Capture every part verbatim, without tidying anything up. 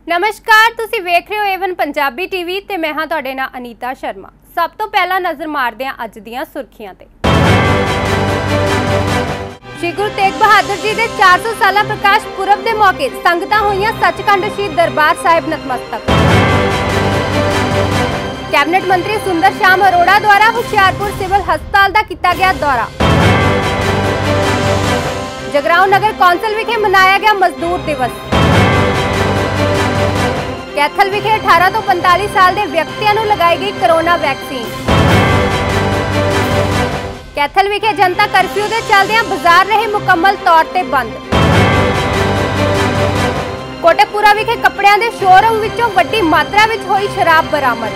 नमस्कार, तुसी वेख रहे हो एवन पंजाबी टीवी ते मैं हां तुहाडे नाल अनीता शर्मा। सब तो पहला नज़र मारदे हां अज दीयां सुर्खियां ते। श्री गुरु तेग बहादुर जी दे चार सौ साला प्रकाश पुरब दे मौके संगतां होईयां सचखंड श्री दरबार साहिब नतमस्तक। कैबिनेट मंत्री सुंदर श्याम अरोड़ा द्वारा हुशियारपुर सिविल हस्पताल दा कीता गया दौरा। जगराओं नगर कौंसल विखे मनाया गया मजदूर दिवस। कैथल विखे अठारह तो पैंतालीस साल के व्यक्तियों को लगाई गई कोरोना वैक्सीन। कैथल विखे जनता कर्फ्यू के चलदियां बाजार रहे मुकम्मल तौर पर बंद। कोटकपुरा विखे कपड़ियां के शोरूम विचों वड्डी मात्रा विच होई शराब बरामद।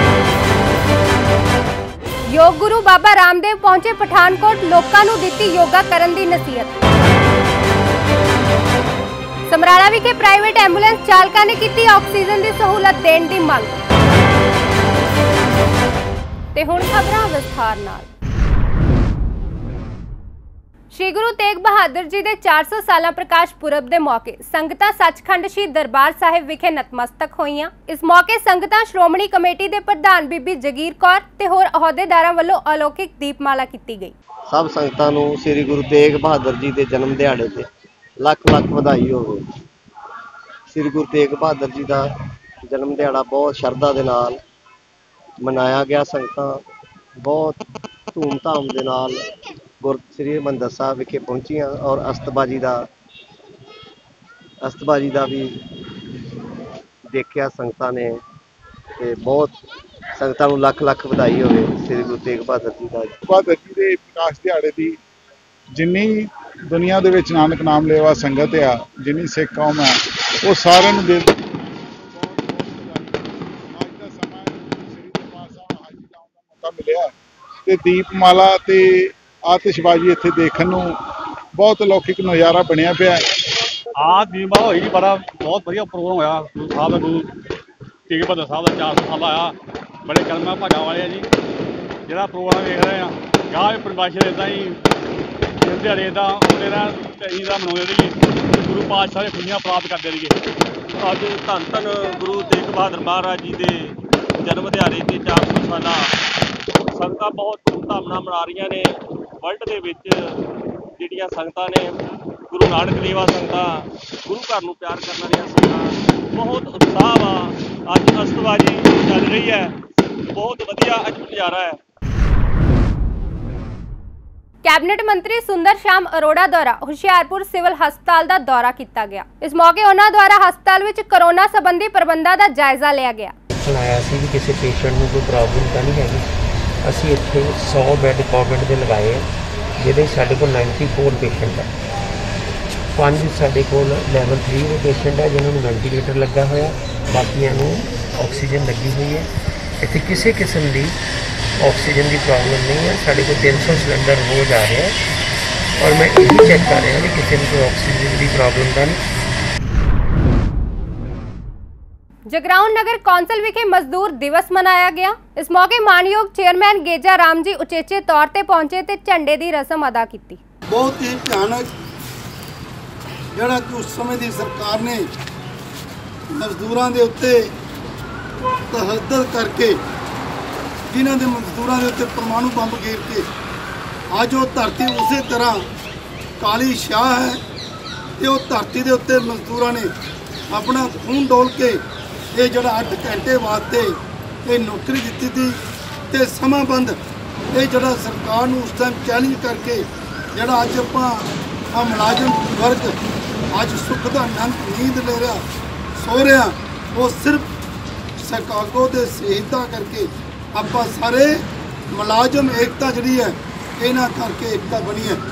योग गुरु बाबा रामदेव पहुंचे पठानकोट, लोकां नूं दित्ती योगा करन दी नसीहत। समराला विखे प्राइवेट एंबूलेंस चालकां ने की ऑक्सीजन की सहूलत देने की मांग। ते हुण खबरां विस्तार नाल। श्री गुरु तेग बहादुर जी के चार सौ साला प्रकाश पुरब के मौके संगतां सचखंड श्री दरबार साहिब विखे नतमस्तक होईयां। इस मौके संगतां श्रोमणी कमेटी के प्रधान बीबी जगीर कौर ते होर अहुदेदारां वल्लों अलौकिक दीपमाला की गई। सब संगतां नूं श्री गुरु तेग बहादुर जी के जन्म दिहाड़े ते लख लख बधाई होवे। श्री गुरु तेग बहादुर जी का जन्म दिहाड़ा बहुत शरधा दे नाल मनाया गया। संगतां बहुत धूमधाम दे नाल गुर श्री हरिमंदर साहिब विखे पहुंचियां और अस्तबाजी का अस्तबाजी का भी देखिया संगतां ने ते बहुत संगतां नूं लख लख बधाई होवे। श्री गुरु तेग बहादुर जी का बहादुर जी के प्रकाश दिहाड़े की जिन्नी दुनिया दे विच नानक नाम लेवा संगत आ, जिन्नी सिख कौम है, वो सारे नूं दिल मौका मिलिया ते दीपमाला ते आतिशबाजी इत्थे देखण नूं बहुत अलौकिक नज़ारा बनिया पिया। आ दीपमाला होई बड़ा बहुत वधिया प्रोग्राम होया। गुरु साहब गुरु तेग बहादुर साहब का चार सौ साल आया, बड़े कर्मा भागा वाले जी जिहड़ा प्रोग्राम देख रहे हैं। गाह परिभाषा इदा ही दिहाड़े इदा आते रहन ते असीं इदा मनाउंदे रहिए, गुरु पातशाह दी खुशियां प्राप्त करते रहिए। अज धन धन गुरु तेग बहादुर महाराज जी के जन्म दिहाड़े ते चार सौ साला संगतां बहुत धूमधाम नाल मना रही ने। वर्ल्ड दे विच जिहड़ियां संगतां ने गुरु नानक देवा संगतां, गुरु घर नूं प्यार करन वालियां संगतां बहुत उत्साह वा। अज अस्तबाजी चल रही है, बहुत वधिया अज नज़ारा है। कैबिनेट मंत्री सुंदर श्याम अरोड़ा द्वारा हुशियारपुर सिविल हस्पताल का दौरा किया गया। इस मौके उन्होंने द्वारा हस्पताल में कोरोना संबंधी प्रबंधों का जायजा लिया गया। आया सी कि किसी पेशेंट को कोई प्रॉब्लम तो नहीं हैगी। असी इत्थे सौ बैड गवर्नमेंट के लगाए हैं, जिहदे साडे कोल नाइनटी फोर पेशेंट है। पाँच साडे कोल लैवल थ्री के पेशेंट है जिन्होंने वेंटीलेटर लगा होया, बाकियां नूं ऑक्सीजन लगी हुई है। इत्थे किसी किस्म की ऑक्सीजन की प्रॉब्लम नहीं है। साढ़े को तीन सौ सिलेंडर रोज आ रहा है और मैं यही चेक कर रहा कि किसी को ऑक्सीजन की प्रॉब्लम का नहीं। जगराओं नगर कौंसल विखे मजदूर दिवस मनाया गया। इस मौके मानयोग चेयरमैन गेजा राम जी उचेचे तौर पर पहुंचे ते झंडे की रस्म अदा की। बहुत ही भयानक जिहड़ा कि उस समय की सरकार ने मजदूरों के उत्ते तहद्दुद करके जिन्हों के मजदूरों के उत्ते परमाणु बंब गिर के अज वो धरती उस तरह काली शाह है कि वो धरती के उत्ते मजदूरों ने अपना खून डोल के ये जरा अठ घंटे वास्ते ये नौकरी दी थी ते समाबंद ये जरा सरकार नूं उस टाइम चैलेंज करके जरा अज आप मुलाजम वर्ग अज सुख का आनंद नींद ले रहा सो रहा, वो सिर्फ शिकागो के शहीदा करके आप सारे मुलाजम एकता जी है इन्हां करके एकता बनी है।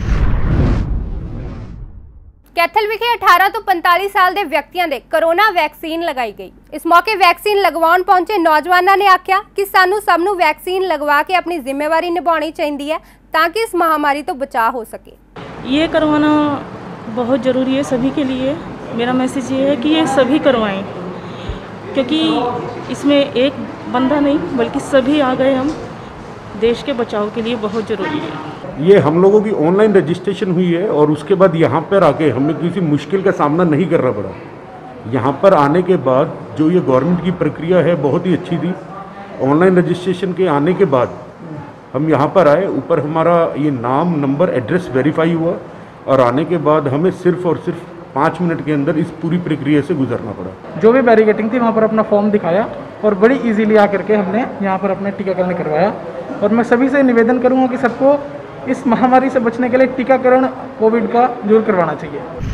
कैथल विखे अठारह तो पैंतालीस साल के व्यक्तियों के कोरोना वैक्सीन लगाई गई। इस मौके वैक्सीन लगवाउण पहुंचे नौजवानों ने आख्या कि सानू सबनू वैक्सीन लगवा के अपनी जिम्मेवारी निभानी चाहिए ताकि इस महामारी तो बचाव हो सके। ये करवाना बहुत ज़रूरी है सभी के लिए। मेरा मैसेज ये है कि ये सभी करवाएं, क्योंकि इसमें एक बंदा नहीं बल्कि सभी आ गए हम देश के बचाव के लिए बहुत ज़रूरी है। ये हम लोगों की ऑनलाइन रजिस्ट्रेशन हुई है और उसके बाद यहाँ पर आके हमें किसी मुश्किल का सामना नहीं करना पड़ा। यहाँ पर आने के बाद जो ये गवर्नमेंट की प्रक्रिया है बहुत ही अच्छी थी। ऑनलाइन रजिस्ट्रेशन के आने के बाद हम यहाँ पर आए, ऊपर हमारा ये नाम नंबर एड्रेस वेरीफाई हुआ और आने के बाद हमें सिर्फ और सिर्फ पाँच मिनट के अंदर इस पूरी प्रक्रिया से गुजरना पड़ा। जो भी बैरिकेटिंग थी वहाँ पर अपना फॉर्म दिखाया और बड़ी इजीली आकर के हमने यहाँ पर अपने टीकाकरण करवाया। और मैं सभी से निवेदन करूँगा कि सबको इस महामारी से बचने के लिए टीकाकरण कोविड का जरूर करवाना चाहिए।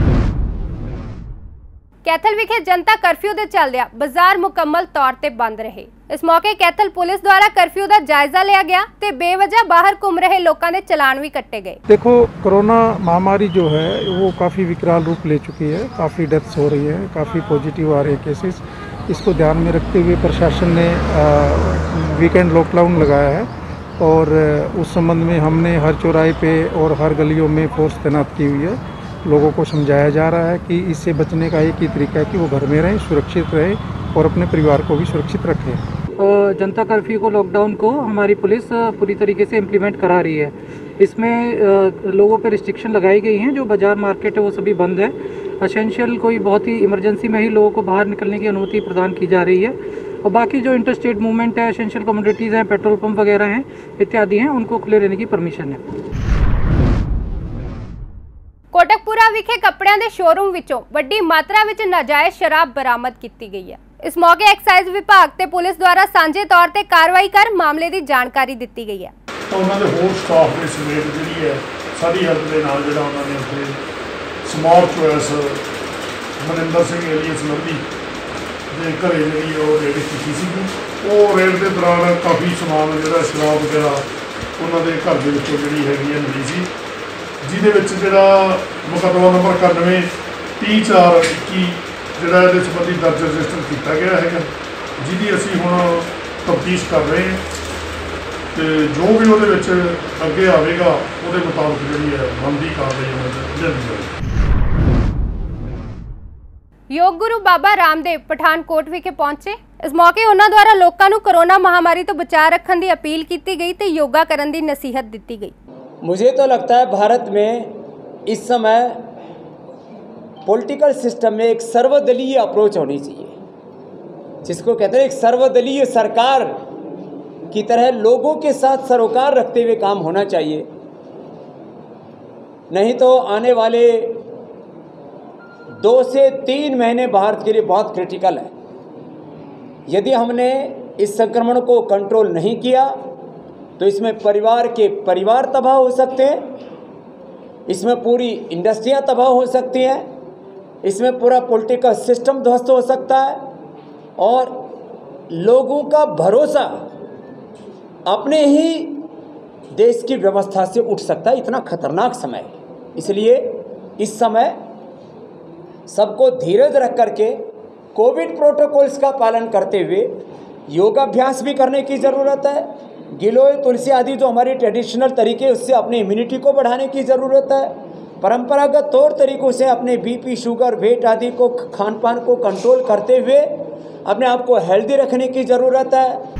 कैथल विखे जनता कर्फ्यू के चलदिया बाजार मुकम्मल तौर पर बंद रहे। इस मौके कैथल पुलिस द्वारा कर्फ्यू का जायजा लिया गया ते बेवजह बाहर घूम रहे लोगों के चलान भी कट्टे गए। देखो, कोरोना महामारी जो है वो काफ़ी विकराल रूप ले चुकी है, काफ़ी डेथ्स हो रही है, काफ़ी पॉजिटिव आ रहे हैं केसेस। इसको ध्यान में रखते हुए प्रशासन ने वीकेंड लॉकडाउन लगाया है और उस संबंध में हमने हर चौराहे पे और हर गलियों में फोर्स तैनात की हुई है। लोगों को समझाया जा रहा है कि इससे बचने का एक ही तरीका है कि वो घर में रहें, सुरक्षित रहें और अपने परिवार को भी सुरक्षित रखें। जनता कर्फ्यू को, लॉकडाउन को हमारी पुलिस पूरी तरीके से इम्प्लीमेंट करा रही है। इसमें लोगों पे रिस्ट्रिक्शन लगाई गई हैं। जो बाज़ार मार्केट है वो सभी बंद है। एसेंशियल कोई बहुत ही इमरजेंसी में ही लोगों को बाहर निकलने की अनुमति प्रदान की जा रही है और बाकी जो इंटरस्टेट मूवमेंट है, एसेंशियल कमोडिटीज़ हैं, पेट्रोल पंप वगैरह हैं इत्यादि हैं, उनको खुले रहने की परमिशन है। कोटकपुरा विखे कपड़ियां दे शोरूम विचों वड्डी मात्रा विच नाजायज शराब बरामद की गई है। इस मौके एक्साइज विभाग ते पुलिस द्वारा सांझे तौर पर कार्रवाई कर मामले की जानकारी दी गई है। उन्होंने होर स्टाफ के समेत जी है सारी हेल्प के नाल जो उन्होंने उत्थे small choice Maninder Singh alias Lovely के घरे जी रेड की सी। वो रेड के दौरान काफ़ी समान जो शराब वगैरह उन्होंने घर के विचों जी हैगी मिली सी, जिहदे जो मुकदमा नंबर इक्यानवे तीह चार इक्की जोड़ा ये संबंधी दर्ज रजिस्टर किया गया है, जिहदी असी हुण तफ्तीश कर रहे हैं तो जो भी वो अगे आएगा वो मुताबिक जी है बनती कार्रवाई जाएगी। योग गुरु बाबा रामदेव पठानकोट विखे पहुंचे। इस मौके उन्होंने द्वारा लोगों को कोरोना महामारी तो बचा रखने की अपील की गई तो योगा करने की नसीहत दी गई। मुझे तो लगता है भारत में इस समय पॉलिटिकल सिस्टम में एक सर्वदलीय अप्रोच होनी चाहिए, जिसको कहते हैं एक सर्वदलीय सरकार की तरह लोगों के साथ सरोकार रखते हुए काम होना चाहिए। नहीं तो आने वाले दो से तीन महीने भारत के लिए बहुत क्रिटिकल है। यदि हमने इस संक्रमण को कंट्रोल नहीं किया तो इसमें परिवार के परिवार तबाह हो सकते हैं, इसमें पूरी इंडस्ट्रियां तबाह हो सकती हैं, इसमें पूरा पॉलिटिकल सिस्टम ध्वस्त हो सकता है और लोगों का भरोसा अपने ही देश की व्यवस्था से उठ सकता है। इतना खतरनाक समय है, इसलिए इस समय सबको धीरज रख करके कोविड प्रोटोकॉल्स का पालन करते हुए योगाभ्यास भी करने की ज़रूरत है। गिलोय, तुलसी आदि जो हमारे ट्रेडिशनल तरीके उससे अपनी इम्यूनिटी को बढ़ाने की ज़रूरत है। परंपरागत तौर तरीक़ों से अपने बीपी, शुगर, वेट आदि को, खान पान को कंट्रोल करते हुए अपने आप को हेल्दी रखने की ज़रूरत है।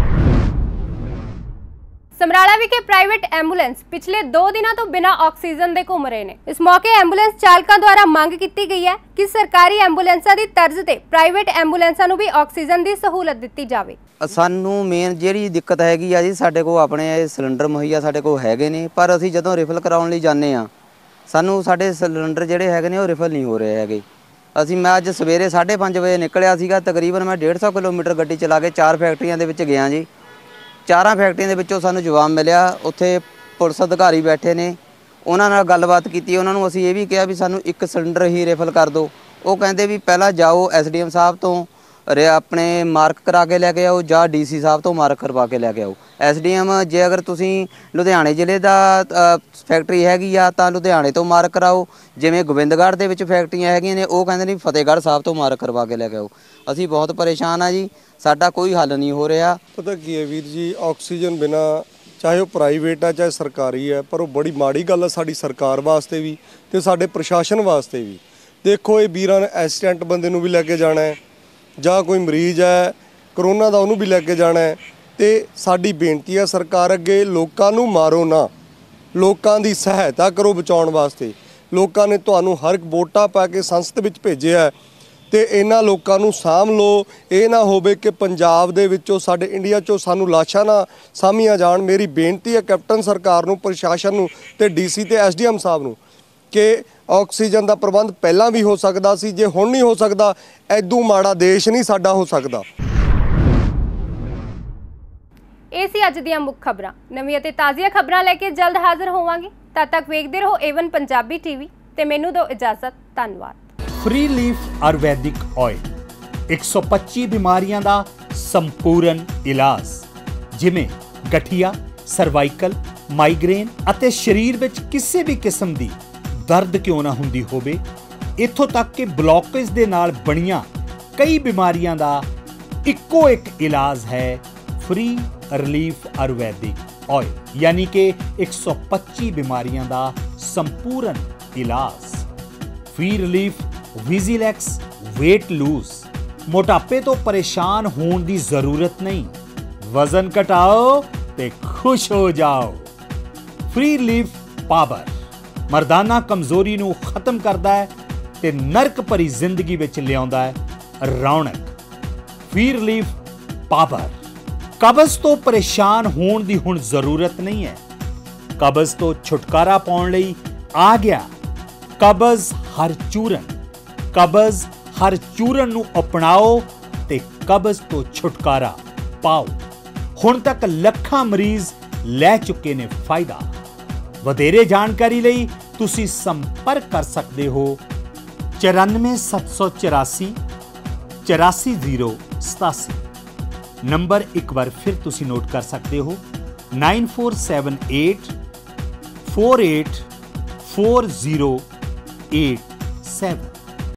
समराला विखे प्राइवेट एंबूलेंस पिछले दो दिनों तो बिना ऑक्सीजन दे घूम रहे हैं। इस मौके एंबूलेंस चालकों द्वारा मांग की गई है कि सरकारी एंबूलेंसा की तर्ज से प्राइवेट एंबूलेंसा नूं भी ऑक्सीजन की सहूलत दी जाए। सानू मेन जी दिक्कत हैगी आ जी, साडे कोल अपने सिलेंडर मुहैया साडे कोल हैगे ने, पर असीं जदों रिफिल कराउण लई जाने आ सानू साडे सिलेंडर जिहड़े हैगे ने वो रिफिल नहीं हो रहे हैगे। असीं मैं अज सवेरे साढ़े पाँच बजे निकलिया सीगा, तकरीबन मैं डेढ़ सौ किलोमीटर गड्डी चला के चार फैक्ट्रियां दे विच गया जी। चारां फैक्ट्रियां दे विचों सानू जवाब मिलिया, उत्थे पुलिस अधिकारी बैठे ने, उन्हां नाल गलबात कीती, उन्हां नूं असीं इह भी कहा भी सानू एक सिलेंडर ही रिफिल कर दो। वो कहंदे भी पहला जाओ एस डी एम साहब तो रे अपने मार्क करा के लैके आओ जां डी सी साहब तो मार्क करवा के लैके आओ। एस डी एम जे अगर तुसीं लुधियाणे जिले दा फैक्ट्री हैगी आ तां लुधियाणे तो मार्क कराओ, जिवें गोबिंदगढ़ दे विच फैक्ट्रियां हैगियां ने वो कहंदे ने फतेहगढ़ साहब तो मार्क करवा के लैके आओ। असीं बहुत परेशान आ जी, साडा कोई हल नहीं हो रहा। पता की है वीर जी, ऑक्सीजन बिना चाहे वो प्राइवेट है चाहे सरकारी है, पर वो बड़ी माड़ी गल है साडी सरकार वास्ते भी ते साडे प्रशासन वास्ते भी। देखो ये वीरां ने एक्सीडेंट बंदे नूं भी लैके जाना है जां कोई मरीज़ है करोना दा उहनूं भी लैके जाना है, ते साडी बेनती है सरकार अगे लोकां नूं मारो ना, लोकां दी सहायता करो बचाउण वास्ते। लोकां ने तुहानूं हर एक वोटां पा के संसद विच भेजिआ है, ਤੇ ਇਹਨਾਂ ਲੋਕਾਂ ਨੂੰ ਸਾਂਭ ਲਓ। ਇਹ ਨਾ ਹੋਵੇ ਕਿ ਪੰਜਾਬ ਦੇ ਵਿੱਚੋਂ ਸਾਡੇ ਇੰਡੀਆ 'ਚੋਂ ਸਾਨੂੰ ਲਾਸ਼ਾਂ ਨਾ ਸਾਂਭੀਆਂ ਜਾਣ। ਮੇਰੀ ਬੇਨਤੀ ਹੈ ਕੈਪਟਨ ਸਰਕਾਰ ਨੂੰ, ਪ੍ਰਸ਼ਾਸਨ ਨੂੰ ਤੇ ਡੀਸੀ ਤੇ ਐਸਡੀਐਮ ਸਾਹਿਬ ਨੂੰ ਕਿ ਆਕਸੀਜਨ ਦਾ ਪ੍ਰਬੰਧ ਪਹਿਲਾਂ ਵੀ ਹੋ ਸਕਦਾ ਸੀ, ਜੇ ਹੁਣ ਨਹੀਂ ਹੋ ਸਕਦਾ ਐਦੂ ਮਾੜਾ ਦੇਸ਼ ਨਹੀਂ ਸਾਡਾ ਹੋ ਸਕਦਾ। ਇਹ ਸੀ ਅੱਜ ਦੀਆਂ ਮੁੱਖ ਖਬਰਾਂ। ਨਵੀਆਂ ਤੇ ਤਾਜ਼ੀਆਂ ਖਬਰਾਂ ਲੈ ਕੇ ਜਲਦ ਹਾਜ਼ਰ ਹੋਵਾਂਗੇ। ਤਦ ਤੱਕ ਵੇਖਦੇ ਰਹੋ ਏਵਨ ਪੰਜਾਬੀ ਟੀਵੀ ਤੇ ਮੈਨੂੰ ਦਿਓ ਇਜਾਜ਼ਤ। ਧੰਨਵਾਦ। ਫ੍ਰੀ ਲੀਫ ਆਯੁਰਵੈਦਿਕ ਆਇਲ एक सौ पच्चीस ਬਿਮਾਰੀਆਂ ਦਾ ਸੰਪੂਰਨ ਇਲਾਜ, ਜਿਵੇਂ ਗਠੀਆ, ਸਰਵਾਈਕਲ, ਮਾਈਗ੍ਰੇਨ ਅਤੇ ਸਰੀਰ ਵਿੱਚ ਕਿਸੇ ਵੀ ਕਿਸਮ ਦੀ ਦਰਦ ਕਿਉਂ ਨਾ ਹੁੰਦੀ ਹੋਵੇ, ਇੱਥੋਂ ਤੱਕ ਕਿ ਬਲੌਕੇਜ ਦੇ ਨਾਲ ਬਣੀਆਂ ਕਈ ਬਿਮਾਰੀਆਂ ਦਾ ਇੱਕੋ ਇੱਕ ਇਲਾਜ ਹੈ ਫ੍ਰੀ ਰਿਲੀਫ ਆਯੁਰਵੈਦਿਕ ਆਇਲ, यानी कि एक सौ पच्चीस बीमारियां दा संपूर्ण इलाज। फ्री रिलीफ विजिलैक्स वेट लूज, मोटापे तो परेशान होने की जरूरत नहीं, वजन घटाओ ते खुश हो जाओ। फ्री रिलीफ पावर मर्दाना कमजोरी नू खत्म करता है ते नरक भरी जिंदगी विच लियाउंदा है रौनक। फ्री रिलीफ पावर कब्ज तो परेशान होने की हुण जरूरत नहीं है, कब्ज तो छुटकारा पाउण लई आ गया कब्ज हर चूरन। कब्ज हर चूरन नू अपनाओ ते कब्ज तो छुटकारा पाओ। हुण तक लखां मरीज लै चुके ने फायदा। वधेरे जानकारी लई तुसी संपर्क कर सकते हो चौरानवे सत्त सौ चौरासी चौरासी जीरो सतासी। नंबर एक बार फिर तुसी नोट कर सकते हो nine four seven eight four eight four zero eight seven.